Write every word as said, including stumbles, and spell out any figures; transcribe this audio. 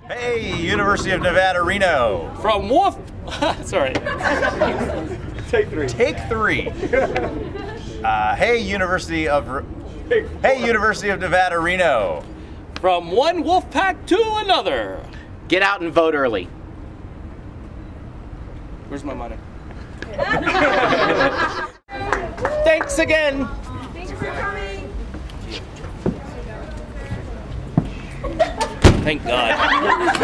Hey, University of Nevada, Reno. From Wolf... Sorry. Take three. Take three. Uh, hey, University of... Hey, University of Nevada, Reno. From one Wolfpack to another. Get out and vote early. Where's my money? Thanks again. Thanks for coming. Thank God.